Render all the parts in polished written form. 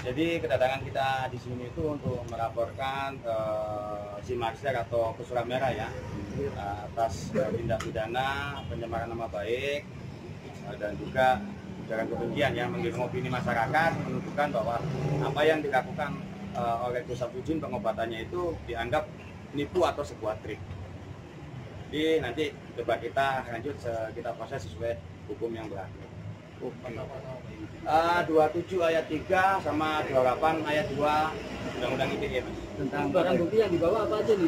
Jadi kedatangan kita di sini itu untuk melaporkan si Maxer atau ke Surat Merah ya, atas tindak pidana pencemaran nama baik dan juga ujaran kebencian yang menggiring opini masyarakat, menunjukkan bahwa apa yang dilakukan oleh Gus Samsudin pengobatannya itu dianggap nipu atau sebuah trik. Jadi nanti coba kita lanjut, kita proses sesuai hukum yang berlaku. 27 ayat 3 sama 28 ayat 2 Undang-Undang ITE, Mas. Tentang barang bukti yang dibawa apa aja nih?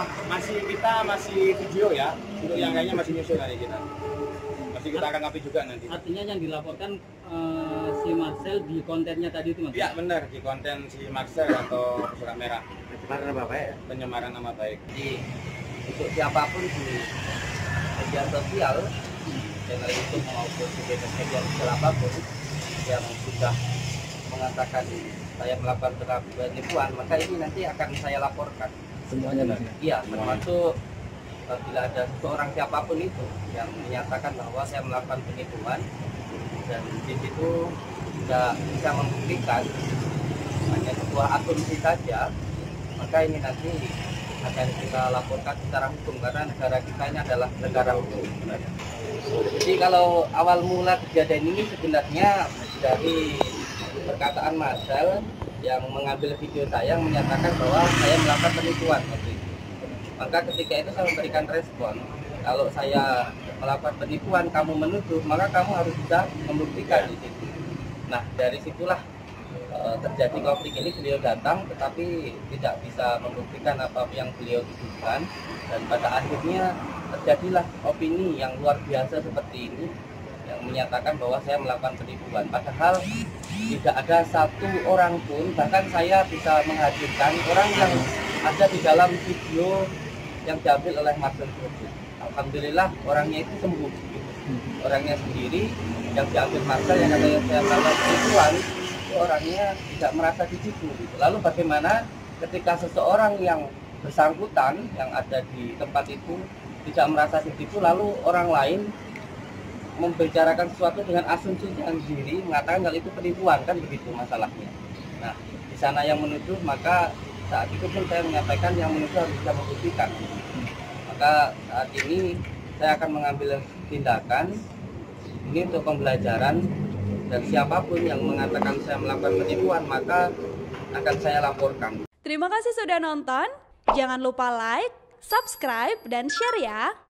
Masih video ya, untuk yang lainnya masih nyusul nanti kita. Masih kita akan ngapi juga nanti. Artinya yang dilaporkan si Marcel di kontennya tadi itu, Mas? Iya benar, di konten si Maxer atau Surat Merah. Pencemaran nama baik ya? Pencemaran nama baik. Jadi untuk siapapun di media sosial, channel YouTube maupun di media sosial apapun yang sudah mengatakan saya melakukan penipuan, maka ini nanti akan saya laporkan Semuanya, Mas? iya, termasuk bila ada seseorang siapapun itu yang menyatakan bahwa saya melakukan penipuan dan di situ tidak bisa membuktikan, hanya sebuah asumsi saja, maka ini nanti akan kita laporkan secara hukum karena negara kita ini adalah negara hukum. Jadi kalau awal mula kejadian ini sebenarnya dari perkataan Marcel yang mengambil video saya menyatakan bahwa saya melakukan penipuan waktu itu. Maka ketika itu saya memberikan respon, kalau saya melakukan penipuan kamu menuduh, maka kamu harus bisa membuktikan di situ. Nah dari situlah terjadi konflik ini, beliau datang tetapi tidak bisa membuktikan apa yang beliau tuduhkan, dan pada akhirnya terjadilah opini yang luar biasa seperti ini yang menyatakan bahwa saya melakukan penipuan, padahal tidak ada satu orang pun, bahkan saya bisa menghadirkan orang yang ada di dalam video yang diambil oleh Marcel tersebut. Alhamdulillah orangnya itu sembuh, orangnya sendiri yang diambil Marcel yang katanya saya melakukan penipuan, orangnya tidak merasa ditipu. Lalu bagaimana ketika seseorang yang bersangkutan yang ada di tempat itu tidak merasa ditipu, lalu orang lain membicarakan sesuatu dengan asumsi sendiri, mengatakan kalau itu penipuan, kan begitu masalahnya. Nah di sana yang menuduh, maka saat itu pun saya menyampaikan yang menuduh harus bisa membuktikan. Maka saat ini saya akan mengambil tindakan ini untuk pembelajaran, dan siapapun yang mengatakan saya melakukan penipuan maka akan saya laporkan. Terima kasih sudah nonton. Jangan lupa like, subscribe, dan share ya.